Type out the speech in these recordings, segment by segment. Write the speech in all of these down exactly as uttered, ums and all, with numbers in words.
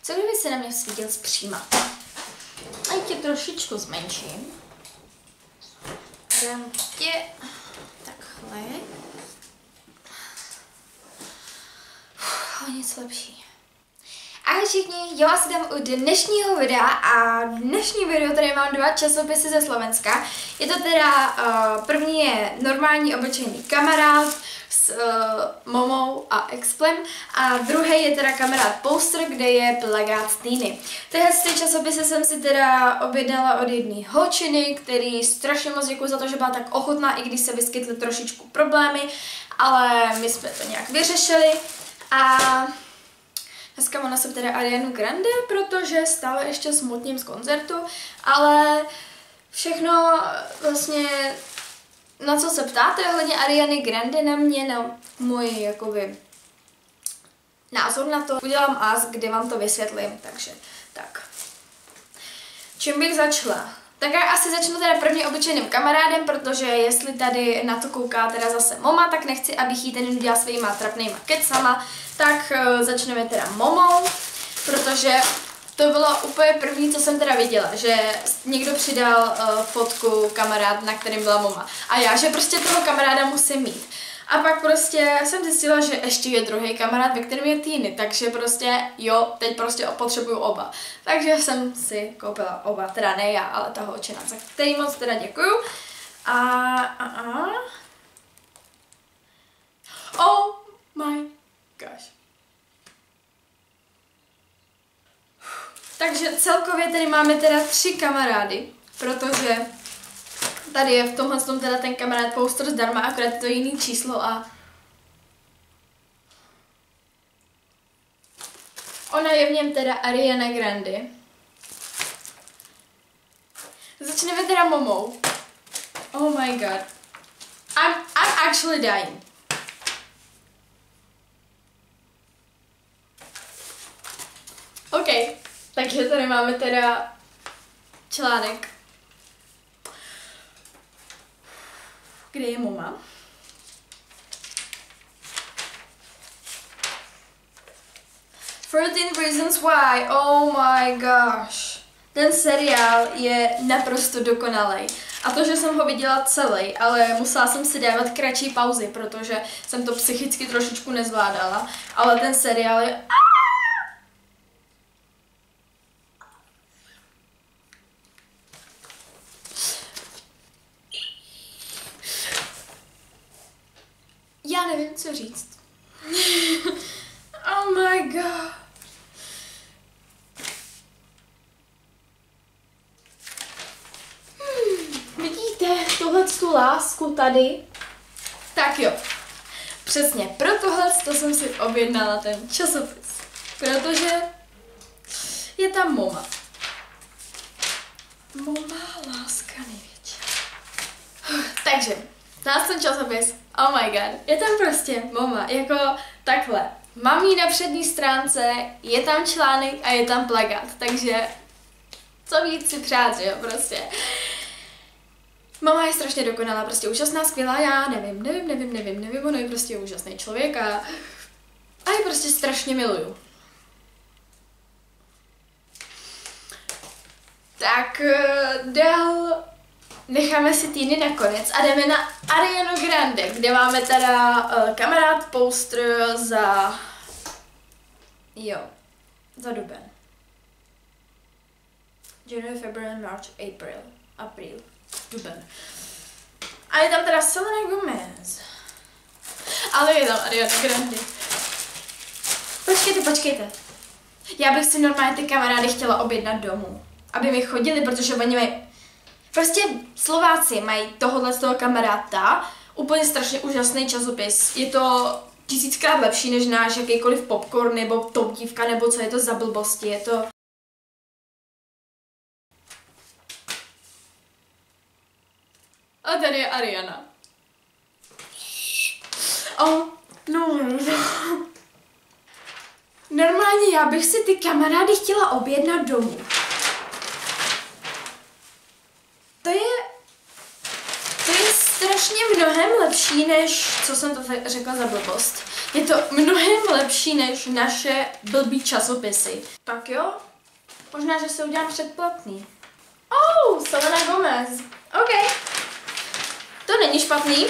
Co kdyby se na mě svítil zpříma? A tě trošičku zmenším. Dám tě takhle. O něco lepší. Ahoj všichni, já vás dám u dnešního videa a dnešní video tady mám dva časopisy ze Slovenska. Je to teda, uh, první je normální obyčejný kamarád s uh, Momou a Explem a druhý je teda kamarád Poster, kde je plagát Týny. Tyhle ty časopisy jsem si teda objednala od jedné holčiny, který strašně moc děkuji za to, že byla tak ochotná, i když se vyskytly trošičku problémy, ale my jsme to nějak vyřešili a dneska mám na sebe teda Arianu Grande, protože stále ještě smutním z koncertu, ale všechno vlastně, na co se ptáte ohledně Ariany Grande na mě, na můj jakoby názor na to, udělám as, kde vám to vysvětlím, takže tak. Čím bych začala? Tak já asi začnu teda první obyčejným kamarádem, protože jestli tady na to kouká teda zase Moma, tak nechci, abych jí ten udělala svýma trapnýma kecama, tak uh, začneme teda Momou, protože to bylo úplně první, co jsem teda viděla, že někdo přidal uh, fotku kamarád, na kterým byla Moma. A já, že prostě toho kamaráda musím mít. A pak prostě jsem zjistila, že ještě je druhý kamarád, ve kterém je Týny, takže prostě jo, teď prostě potřebuju oba. Takže jsem si koupila oba, teda ne já, ale ta holčina, za který moc teda děkuju. A, a, a. Oh my gosh. Takže celkově tady máme teda tři kamarády, protože tady je v tomhle tom teda ten kamarád Poster zdarma, akorát to jiný číslo a ona je v něm teda Ariana Grande. Začneme teda Momou. Oh my god. I'm, I'm actually dying. OK, takže tady máme teda článek, kde je Moma. thirteen reasons why, oh my gosh. Ten seriál je naprosto dokonalý. A to, že jsem ho viděla celý, ale musela jsem si dávat kratší pauzy, protože jsem to psychicky trošičku nezvládala. Ale ten seriál je... Já nevím, co říct. Oh my god. Hmm, vidíte tuhle tu lásku tady? Tak jo. Přesně, pro tohle jsem si objednala ten časopis. Protože je tam Moma. Moma, láska největší. Takže, nás ten časopis, oh my god, je tam prostě Moma, jako takhle. Mám ji na přední stránce, je tam článek a je tam plakát, takže co víc si přát, že jo, prostě. Mama je strašně dokonalá, prostě úžasná, skvělá, já nevím, nevím, nevím, nevím, nevím, ono je prostě úžasný člověk a, a je prostě strašně miluju. Tak dál necháme si Týny nakonec a jdeme na Arianu Grande, kde máme teda uh, kamarád Poster za... jo, za duben. January, February, March, April, April, duben. A je tam teda Selena Gomez. Ale je tam Ariana Grande. Počkejte, počkejte. Já bych si normálně ty kamarády chtěla objednat domů, aby mi chodili, protože oni mají... Prostě Slováci mají tohohle z toho kamaráda, úplně strašně úžasný časopis. Je to tisíckrát lepší než náš jakýkoliv popcorn nebo Top dívka nebo co je to za blbosti. Je to... A tady je Ariana. Oh, no. Normálně já bych si ty kamarády chtěla objednat domů. To je, to je strašně mnohem lepší než, co jsem to řekla za blbost. Je to mnohem lepší než naše blbý časopisy. Tak jo, možná, že se udělám předplatný. Oh, Selena Gomez. OK. To není špatný.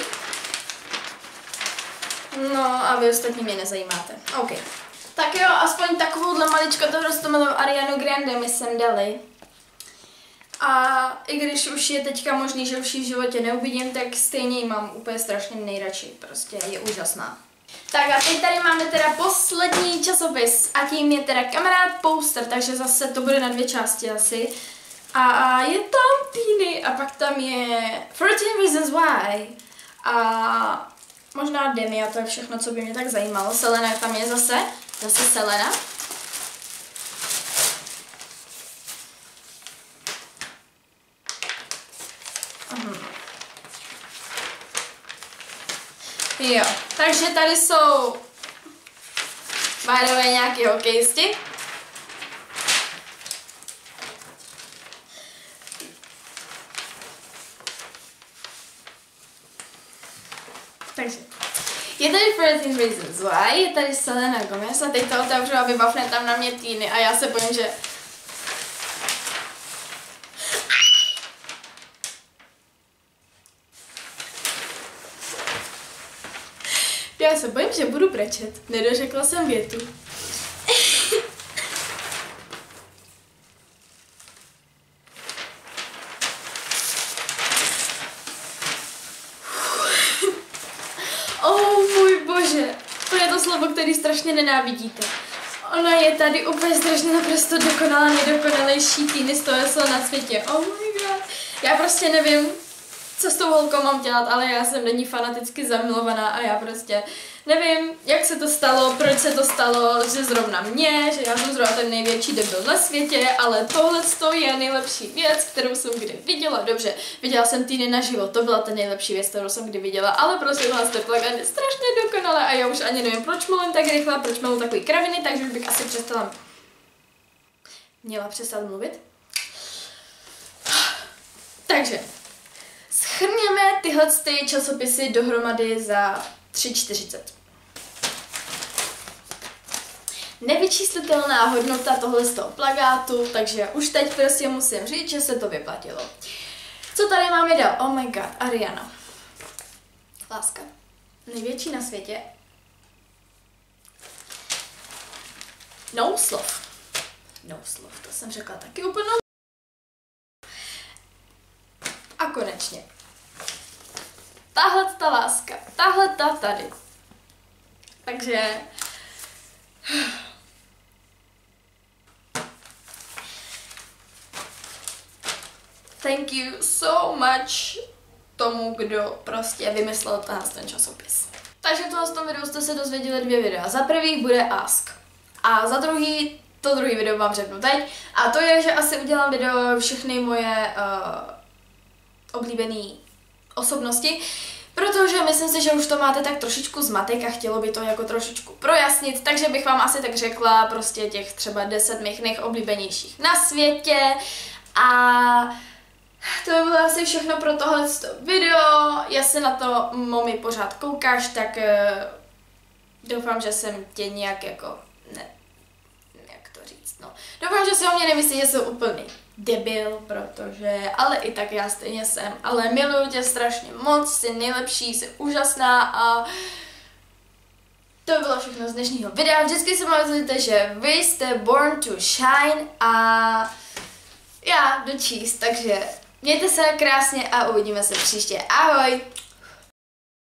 No a vy ostatní mě nezajímáte. OK. Tak jo, aspoň takovouhle maličko toho rostomilou Arianu Grande mi sem dali. A i když už je teďka možný, že už ji v životě neuvidím, tak stejně ji mám úplně strašně nejradši. Prostě je úžasná. Tak a teď tady máme teda poslední časopis a tím je teda Kamarád Poster, takže zase to bude na dvě části asi. A je tam Teeny a pak tam je fourteen Reasons Why. A možná Demi a to je všechno, co by mě tak zajímalo. Selena tam je zase, zase Selena. Jo, takže tady jsou by the way nějaký hokejisti. Takže je tady fourteen Reasons Why, je tady Selena Gomez a teď to otevřu a vybavne tam na mě Teeny a já se bojím, že Já se bojím, že budu brečet. Nedořekla jsem větu. Oh můj bože, to je to slovo, který strašně nenávidíte. Ona je tady úplně strašně naprosto dokonalá, nejdokonalejší Teeny z toho na světě. Oh my god. Já prostě nevím, co s tou holkou mám dělat, ale já jsem do ní fanaticky zamilovaná a já prostě nevím, jak se to stalo, proč se to stalo, že zrovna mě, že já jsem zrovna ten největší debil na světě, ale tohle je nejlepší věc, kterou jsem kdy viděla. Dobře, viděla jsem Teeny naživo, to byla ta nejlepší věc, kterou jsem kdy viděla, ale prostě tohle je plagát strašně dokonalé a já už ani nevím, proč mluvím tak rychle, proč mluvím takový kraviny, takže už bych asi přestala, měla přestat mluvit. Takže shrněme tyhle ty časopisy dohromady za tři čtyřicet. Nevyčíslitelná hodnota tohle z toho plagátu, takže už teď prostě musím říct, že se to vyplatilo. Co tady máme dál? Oh my god, Ariana. Láska. Největší na světě. No slov. No slov, to jsem řekla taky úplně. A konečně. Tahle ta láska, tahle ta tady. Takže thank you so much tomu, kdo prostě vymyslel ten časopis. Takže v tomhle videu jste se dozvěděli dvě videa. Za prvý bude Ask. A za druhý, to druhý video vám řeknu teď. A to je, že asi udělám video všechny moje uh, oblíbené osobnosti, protože myslím si, že už to máte tak trošičku zmatek a chtělo by to jako trošičku projasnit, takže bych vám asi tak řekla prostě těch třeba deset mých nejoblíbenějších na světě a to by bylo asi všechno pro tohle video. Jestli na to mami pořád koukáš, tak uh, doufám, že jsem tě nějak jako, ne, jak to říct, no. Doufám, že si o mě nemyslí, že jsem úplný debil, protože, ale i tak já stejně jsem, ale miluju tě strašně moc, jsi nejlepší, jsi úžasná a to bylo všechno z dnešního videa. Vždycky se pamatujte, že vy jste born to shine a já jdu číst, takže mějte se krásně a uvidíme se příště. Ahoj!